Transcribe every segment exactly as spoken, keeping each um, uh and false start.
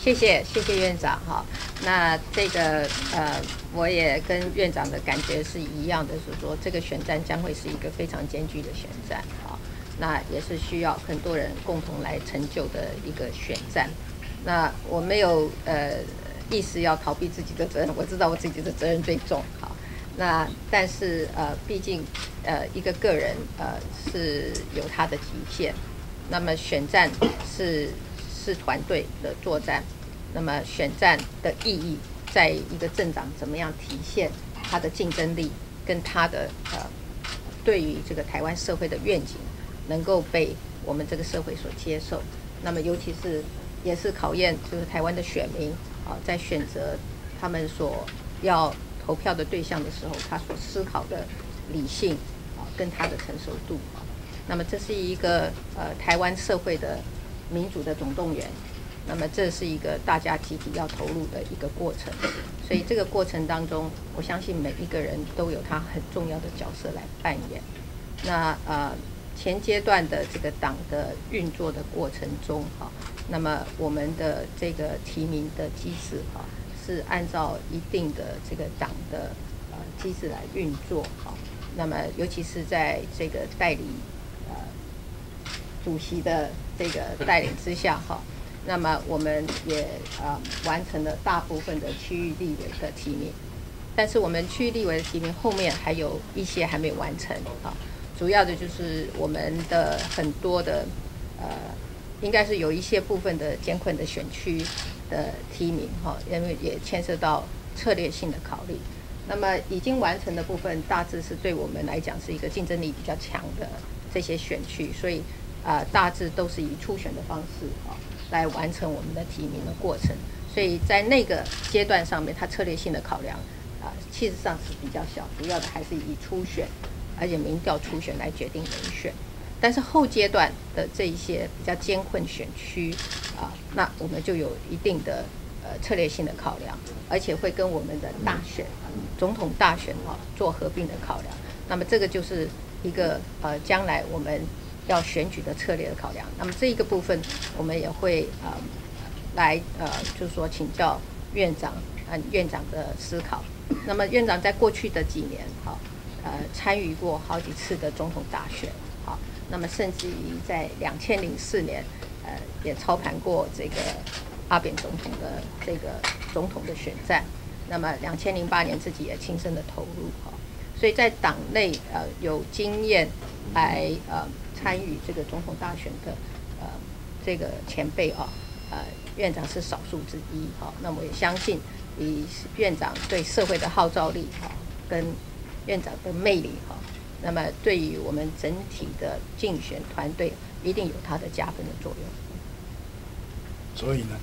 谢谢谢谢院长哈。那这个呃，我也跟院长的感觉是一样的，是说这个选战将会是一个非常艰巨的选战啊。那也是需要很多人共同来成就的一个选战。那我没有呃意思要逃避自己的责任，我知道我自己的责任最重哈。那但是呃，毕竟呃一个个人呃是有他的极限。那么选战是是团队的作战，那么选战的意义在一个政党怎么样体现他的竞争力，跟他的呃对于这个台湾社会的愿景能够被我们这个社会所接受。那么尤其是也是考验就是台湾的选民啊，在选择他们所要投票的对象的时候，他所思考的理性啊跟他的成熟度啊。那么这是一个呃台湾社会的民主的总动员，那么这是一个大家集体要投入的一个过程，所以这个过程当中，我相信每一个人都有他很重要的角色来扮演。那呃前阶段的这个党的运作的过程中哈，那么我们的这个提名的机制哈，是按照一定的这个党的呃机制来运作哈。那么尤其是在这个代理呃主席的这个带领之下哈，那么我们也呃完成了大部分的区域立委的提名，但是我们区域立委的提名后面还有一些还没有完成啊。主要的就是我们的很多的呃，应该是有一些部分的艰困的选区的提名哈，因为也牵涉到策略性的考虑。那么已经完成的部分，大致是对我们来讲是一个竞争力比较强的这些选区，所以啊、呃，大致都是以初选的方式啊来完成我们的提名的过程。所以在那个阶段上面，它策略性的考量啊、呃，其实上是比较小，主要的还是以初选，而且民调初选来决定人选。但是后阶段的这一些比较艰困选区啊，那我们就有一定的呃策略性的考量，而且会跟我们的大选、总统大选啊做合并的考量。那么这个就是一个呃将来我们要选举的策略的考量。那么这一个部分，我们也会呃来呃就是说请教院长，呃院长的思考。那么院长在过去的几年哈呃参与过好几次的总统大选。好，那么甚至于在两千零四年，呃，也操盘过这个阿扁总统的这个总统的选战。那么两千零八年自己也亲身的投入哈，所以在党内呃有经验来呃参与这个总统大选的呃这个前辈啊，呃院长是少数之一哈。那么我也相信以院长对社会的号召力哈，跟院长的魅力哈。那么对于我们整体的竞选团队，一定有它的加分的作用。 所以呢？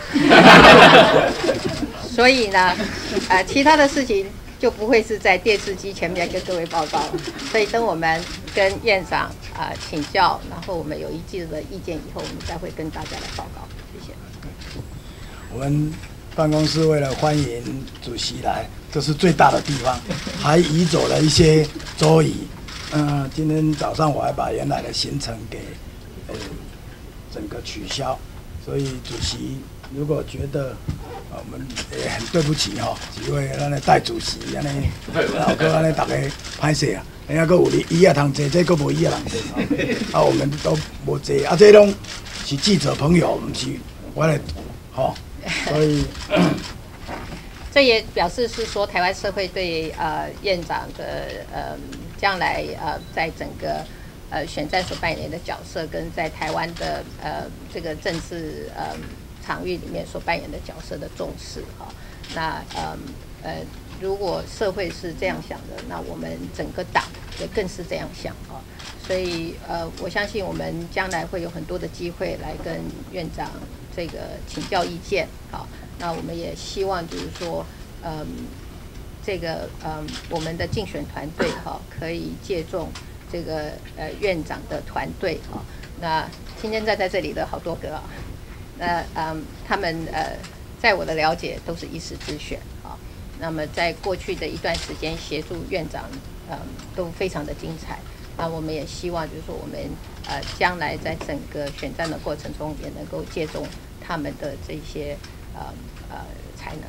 所以呢，呃，其他的事情就不会是在电视机前面跟各位报告了。所以等我们跟院长啊、呃、请教，然后我们有一致的意见以后，我们再会跟大家来报告。谢谢。 我们办公室为了欢迎主席来，这是最大的地方，还移走了一些桌椅。嗯、呃，今天早上我还把原来的行程给呃整个取消，所以主席如果觉得呃我们也很对不起哈、哦，几位咱的代主席，安尼老哥安尼大家歹势啊，人家个有你椅啊通坐，这个无椅啊通坐，啊我们都无坐，啊这拢是记者朋友，不是我的吼。哦所以， 这也表示是说，台湾社会对呃院长的呃将来呃在整个呃选战所扮演的角色，跟在台湾的呃这个政治呃场域里面所扮演的角色的重视哈、哦。那呃呃，如果社会是这样想的，那我们整个党也更是这样想啊、哦。所以呃，我相信我们将来会有很多的机会来跟院长这个请教意见啊。那我们也希望就是说，嗯，这个嗯我们的竞选团队哈、啊，可以借重这个呃院长的团队啊。那今天站在这里的好多个啊，那嗯他们呃在我的了解都是一时之选啊。那么在过去的一段时间协助院长，嗯都非常的精彩。那我们也希望就是说我们呃将来在整个选战的过程中也能够借重他们的这些呃呃才能。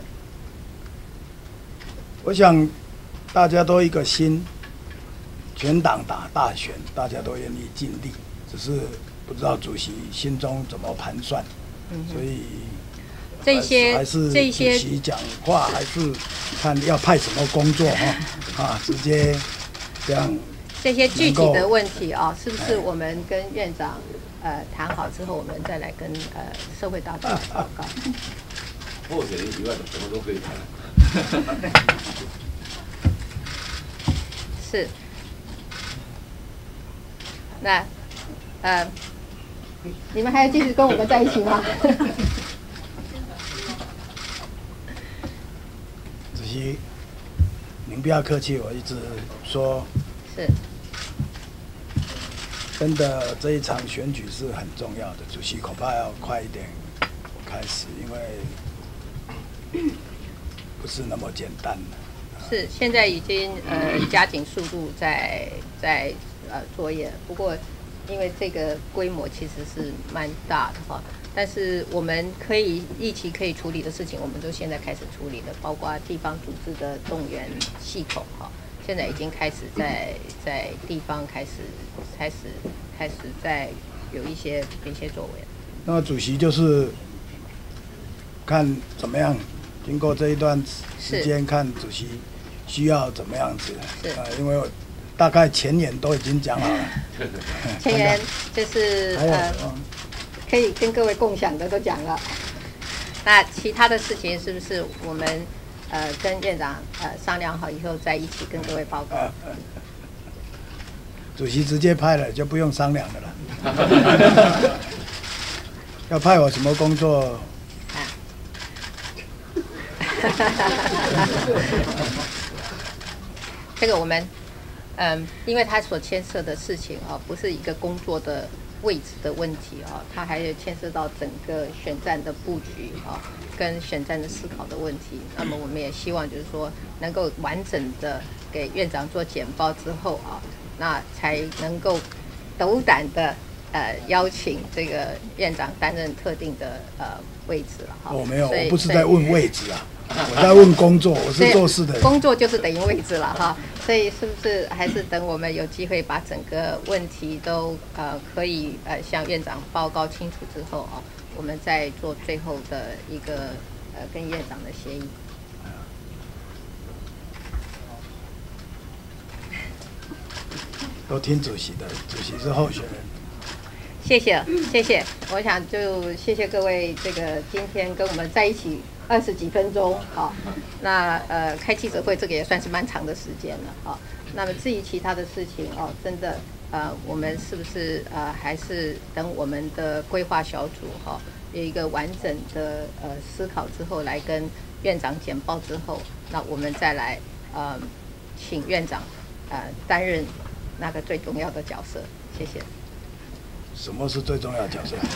我想大家都一个心，全党打大选，大家都愿意尽力，只是不知道主席心中怎么盘算，嗯、所以这些还是这些主席讲话，还是看要派什么工作哈啊，直接这样。 这些具体的问题啊，是不是我们跟院长呃谈好之后，我们再来跟呃社会大众报告？ 候选人以外的什么都可以谈。 是。那呃，你们还要继续跟我们在一起吗？ 主席，您不要客气，我一直说。 是。 真的，这一场选举是很重要的，主席恐怕要快一点开始，因为不是那么简单的。 是，现在已经呃加紧速度在在呃作业，不过因为这个规模其实是蛮大的哈，但是我们可以一起可以处理的事情，我们都现在开始处理了，包括地方组织的动员系统哈。现在已经开始在在地方开始开始开始在有一些一些作为。 那主席就是看怎么样，经过这一段时间，看主席需要怎么样子。 是。 呃，因为我大概前言都已经讲好了。 前言就是呃，可以跟各位共享的都讲了。那其他的事情是不是我们？呃，跟院长呃商量好以后，再一起跟各位报告。 主席直接派了，就不用商量的了。要派我什么工作？啊、 这个我们，嗯、呃，因为他所牵涉的事情啊、哦，不是一个工作的位置的问题啊、哦，它还有牵涉到整个选战的布局啊。哦跟选战的思考的问题，那么我们也希望就是说能够完整的给院长做简报之后啊，那才能够斗胆的呃邀请这个院长担任特定的呃位置了哈。 我、哦、没有，我不是在问位置啊，我在问工作，我是做事的人。 工作就是等于位置了哈，所以是不是还是等我们有机会把整个问题都呃可以呃向院长报告清楚之后啊？我们再做最后的一个呃跟院长的协议。 都听主席的，主席是候选人。 谢谢谢谢，我想就谢谢各位这个今天跟我们在一起二十几分钟，好，那呃开记者会这个也算是蛮长的时间了，好，那么至于其他的事情哦，真的。呃，我们是不是呃还是等我们的规划小组哈、哦、有一个完整的呃思考之后，来跟院长简报之后，那我们再来呃请院长呃担任那个最重要的角色。谢谢。 什么是最重要的角色？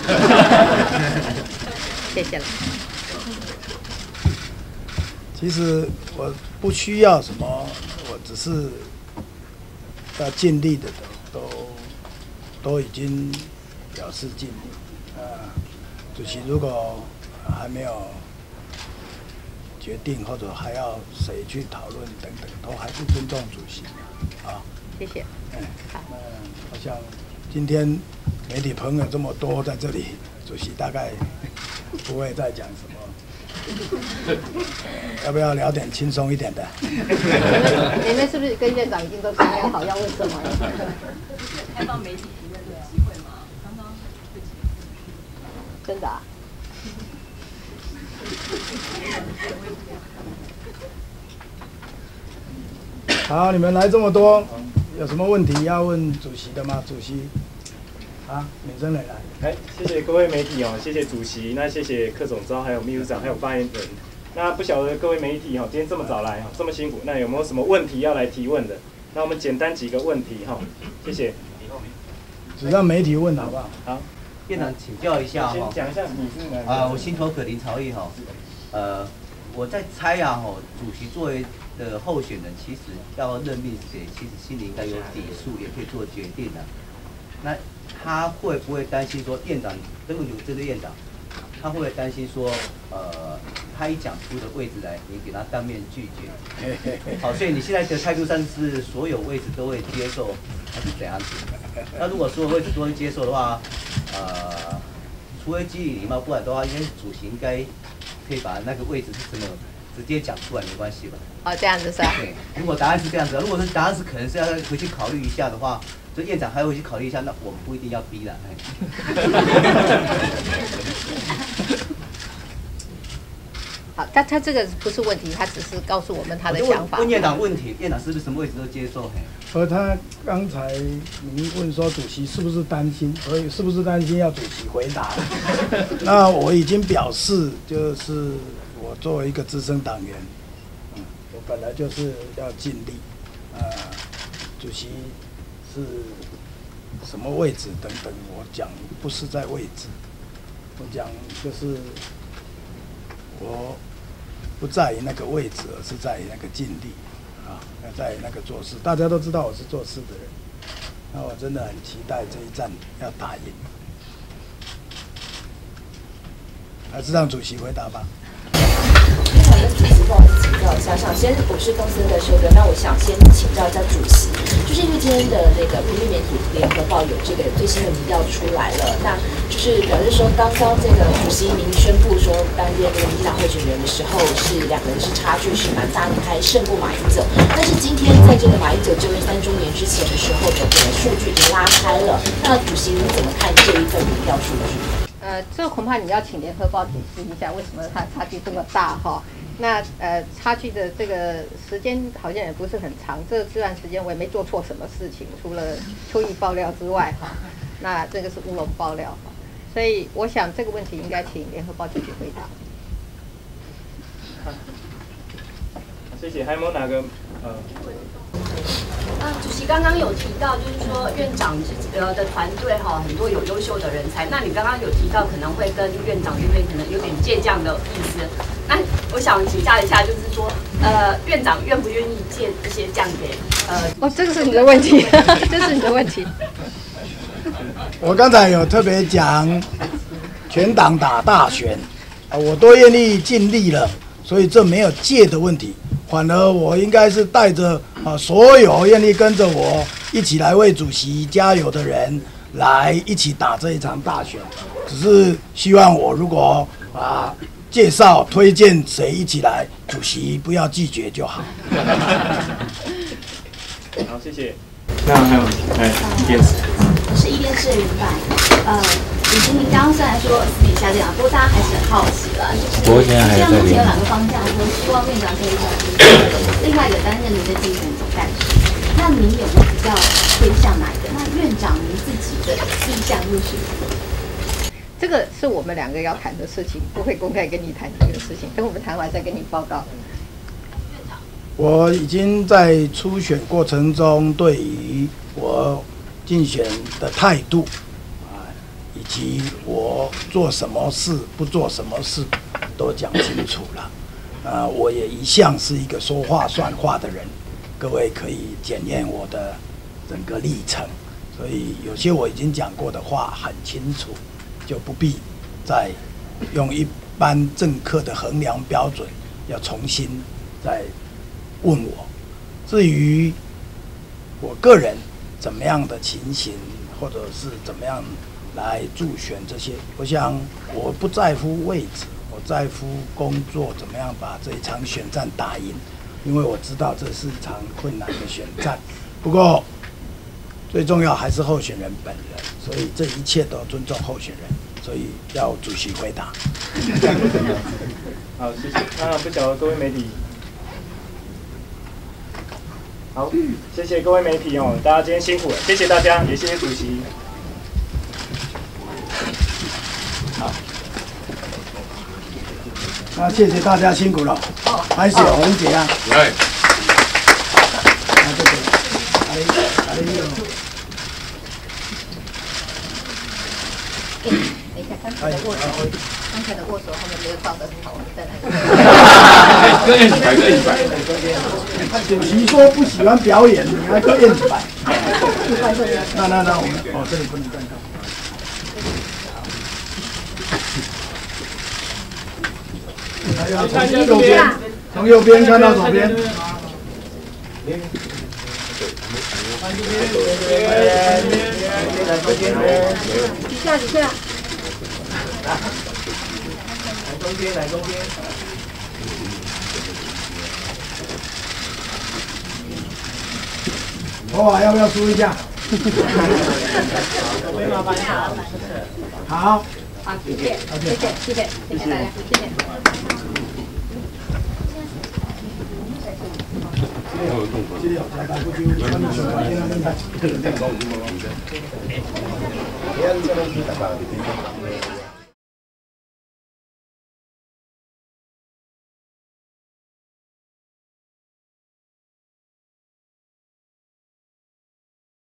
谢谢了。 其实我不需要什么，我只是要尽力的。都都已经表示尽力，呃，主席如果还没有决定或者还要谁去讨论等等，都还是尊重主席啊。 谢谢。 嗯，好。那我想今天媒体朋友这么多在这里，主席大概不会再讲什么。要不要聊点轻松一点的？ 你们你们是不是跟院长已经都商量好要问什么了？ 开放媒体提问的机会吗？刚刚真的啊？ 好，你们来这么多，有什么问题要问主席的吗？主席，啊，女生来来。 哎，谢谢各位媒体哦，谢谢主席，那谢谢柯总召，还有秘书长，还有发言人。那不晓得各位媒体哈，今天这么早来哈，这么辛苦，那有没有什么问题要来提问的？那我们简单几个问题哈，谢谢。 只让媒体问好不好？ 好， 院长请教一下哈。 先讲一下你是哪？ 啊，我心头可林朝义哈。呃，我在猜啊哈，主席作为的候选人，其实要任命谁，其实心里应该有底数，也可以做决定的。那他会不会担心说院长，这个有这个院长， 他会不会担心说，呃，他一讲出的位置来，你给他当面拒绝？好，所以你现在的态度上是所有位置都会接受，还是怎样子？那如果所有位置都会接受的话，呃，除非基于礼貌，不然的话，应该主席应该可以把那个位置是什么直接讲出来，没关系吧？ 哦，这样子是吧？ 对，如果答案是这样子，如果是答案是可能是要回去考虑一下的话，所以院长还会去考虑一下，那我们不一定要逼了。 好，他他这个不是问题，他只是告诉我们他的想法。 问院长问题，院长是不是什么位置都接受？ 而他刚才您问说主席是不是担心，所以是不是担心要主席回答？那我已经表示，就是我作为一个资深党员，嗯，我本来就是要尽力。呃，主席是什么位置等等，我讲不是在位置，我讲就是我不在于那个位置，而是在于那个尽力。啊，要在那个做事，大家都知道我是做事的人，那我真的很期待这一战要打赢。还是让主席回答吧。 我想跟主席不好意思请教一下，首先我是公司的修哥，那我想先请教一下主席，就是因为今天的那个平面媒体联合报有这个最新的民调出来了，那就是表示说刚刚这个主席您宣布说担任这个民进党候选人的时候，是两个人是差距是蛮大的，还胜过马英九。但是今天在这个马英九就任三周年之前的时候的这个数据已经拉开了，那主席您怎么看这一份民调数据？ 呃，这恐怕你要请联合报解释一下，为什么它差距这么大哈？那呃，差距的这个时间好像也不是很长，这这段时间我也没做错什么事情，除了邱毅爆料之外哈，那这个是乌龙爆料哈，所以我想这个问题应该请联合报继续回答。 谢谢，还有没有哪个呃？ 啊，主席刚刚有提到，就是说院长呃的团队哈，很多有优秀的人才。那你刚刚有提到可能会跟院长这边可能有点借将的意思。那我想请教一下，就是说呃，院长愿不愿意借这些将给呃？ 哦，这个是你的问题，这是你的问题。 我刚才有特别讲，全党打大选，啊，我都愿意尽力了，所以这没有借的问题。反而我应该是带着啊所有愿意跟着我一起来为主席加油的人来一起打这一场大选。只是希望我如果啊介绍推荐谁一起来，主席不要拒绝就好。 好，谢谢。那还有来一边是， 我是一边是明白。呃，主席您刚刚虽然说私底下这样，不过大家还是很好奇了，就是这样目前有两个方向，说希望院长可以转型，另外一个担任您的竞选总干事。那您有没有比较偏向哪一个？那院长您自己的意向又是？ 这个是我们两个要谈的事情，不会公开跟你谈这个事情，等我们谈完再跟你报告。 我已经在初选过程中对于我竞选的态度啊，以及我做什么事不做什么事都讲清楚了。啊，我也一向是一个说话算话的人，各位可以检验我的整个历程。所以有些我已经讲过的话很清楚，就不必再用一般政客的衡量标准，要重新再问我。至于我个人怎么样的情形，或者是怎么样来助选这些，我想我不在乎位置，我在乎工作怎么样把这一场选战打赢，因为我知道这是一场困难的选战。不过最重要还是候选人本人，所以这一切都尊重候选人，所以要主席回答。 好，谢谢。那不晓得各位媒体。好，谢谢各位媒体哦，大家今天辛苦了，谢谢大家，也谢谢主席。 好，那谢谢大家辛苦了。还是红姐啊。 来。 那这个，还还有。 等一下，刚才的握手，刚才的握手后面没有照得很好，我们再来。 各验几百，各验几百。 主席说不喜欢表演，你还各验几百？那那那我们哦，这里不能站从右边，从右边看到左边。 几下几下。 来中间，来中间。 头发要不要梳一下？好。 好，谢谢，谢谢，谢谢，谢谢大家，谢谢。 这里有加大过去，我们说的那个，这个这个，我们说的。